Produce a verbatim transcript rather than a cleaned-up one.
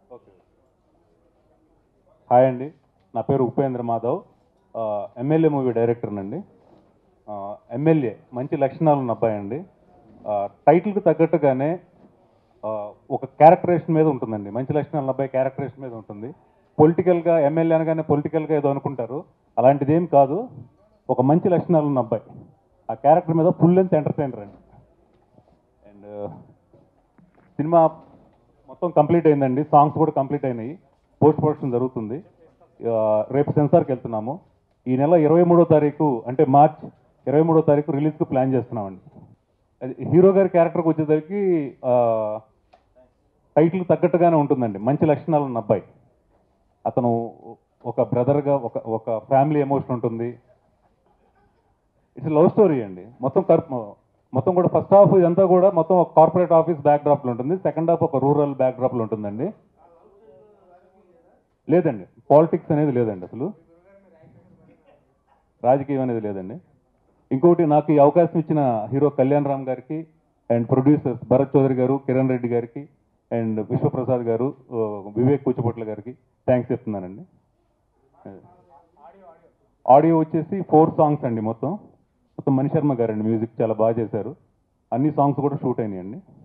Okay. Hi అండి, నా పేరు Upendra Madhav, MLA movie director అండి. ఎమ్మెల్యే మంచి లక్షణాలు ఉన్న అబ్బాయి అండి. టైటిల్కి తగ్గట్టుగానే ఆ, ఒక క్యారెక్టరేషన్ మీద ఉంటుందండి. మంచి లక్షణాలు ఉన్న అబ్బాయి క్యారెక్టరేషన్ మీద ఉంటుంది. పొలిటికల్గా ఎమ్మెల్యే అనగానే పొలిటికల్గా ఏదో అనుకుంటారు, అలాంటిది ఏం కాదు. ఒక మంచి లక్షణాలు ఉన్న అబ్బాయి, ఆ క్యారెక్టర్ మీద ఫుల్ లెంత్ ఎంటర్టైనర్ అండి. అండ్ సినిమా మొత్తం కంప్లీట్ అయిందండి, సాంగ్స్ కూడా కంప్లీట్ అయినాయి, పోస్ట్ ప్రొడక్షన్ జరుగుతుంది. ఆ, రేపు సెన్సార్కి వెళ్తున్నాము. ఈ నెల ఇరవై మూడో తారీఖు అంటే మార్చ్ ఇరవై మూడో తారీఖు రిలీజ్కి ప్లాన్ చేస్తున్నామండి. అది హీరో గారి క్యారెక్టర్కి వచ్చేసరికి టైటిల్ తగ్గట్టుగానే ఉంటుందండి. మంచి లక్షణాలు ఉన్న అబ్బాయి, అతను ఒక బ్రదర్గా ఒక ఒక ఫ్యామిలీ ఎమోషన్ ఉంటుంది. ఇట్స్ లవ్ స్టోరీ అండి. మొత్తం కర్- మొత్తం కూడా ఫస్ట్ హాఫ్ ఇదంతా కూడా మొత్తం ఒక కార్పొరేట్ ఆఫీస్ బ్యాక్ డ్రాప్లో ఉంటుంది. సెకండ్ హాఫ్ ఒక రూరల్ బ్యాక్ డ్రాప్లో ఉంటుందండి. లేదండి, పాలిటిక్స్ అనేది లేదండి, అసలు రాజకీయం అనేది లేదండి. ఇంకోటి, నాకు ఈ అవకాశం ఇచ్చిన హీరో కళ్యాణ్ రామ్ గారికి అండ్ ప్రొడ్యూసర్స్ భరత్ చౌదరి గారు, కిరణ్ రెడ్డి గారికి అండ్ విశ్వప్రసాద్ గారు, ఆ, వివేక్ కూచిపొట్ల గారికి థ్యాంక్స్ చెప్తున్నానండి. ఆడియో వచ్చేసి ఫోర్ సాంగ్స్ అండి. మొత్తం మొత్తం మణిశర్మ గారండి మ్యూజిక్ చాలా బాగా చేశారు. అన్ని సాంగ్స్ కూడా షూట్ అయినాయండి.